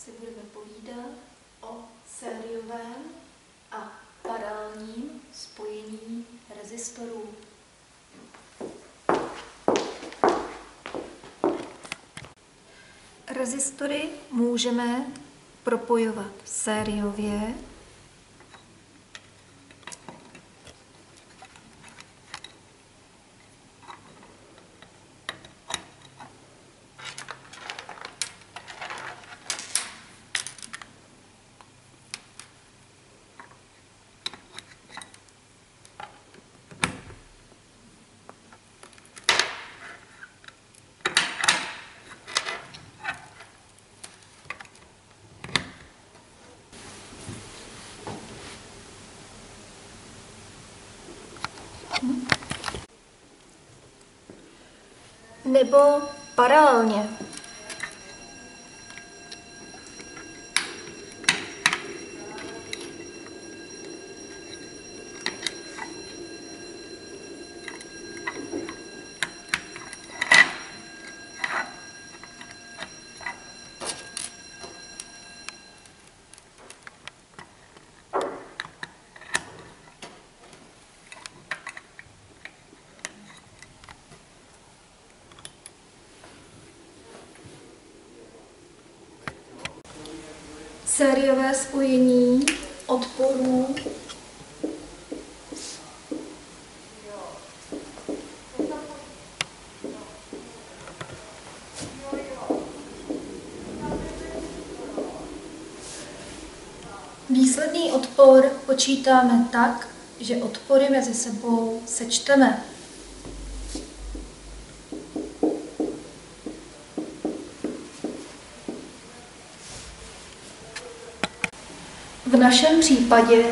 si budeme povídat o sériovém a paralelním spojení rezistorů. Rezistory můžeme propojovat sériově nebo paralelně. Sériové spojení odporů výsledný odpor počítáme tak, že odpory mezi sebou sečteme. V našem případě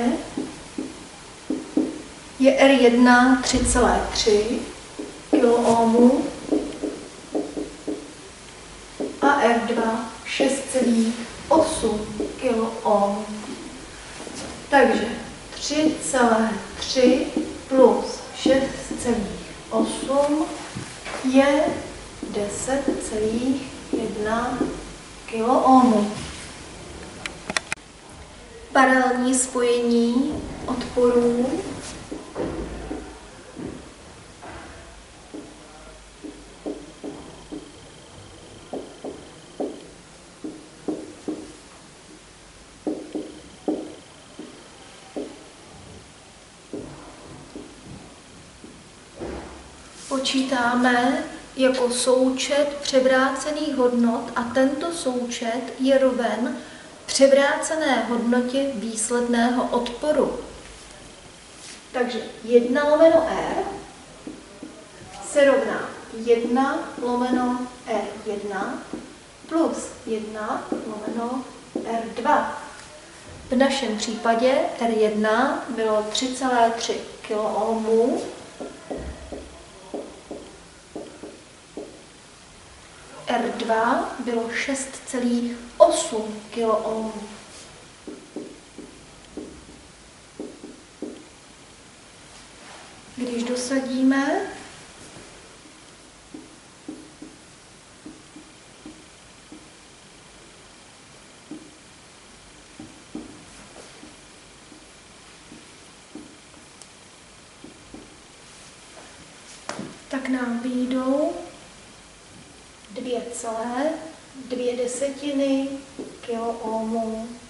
je R1 3,3 kOhm a R2 6,8 kOhm. Takže 3,3 plus 6,8 je 10,1 kOhm. Paralelní spojení odporů počítáme jako součet převrácených hodnot a tento součet je roven převrácené hodnotě výsledného odporu. Takže 1 lomeno R se rovná 1 lomeno R1 plus 1 lomeno R2. V našem případě R1 bylo 3,3 kOhm, R2 bylo 6,8 kOhm. Když dosadíme, tak nám vyjdou 2,2 kOhmu.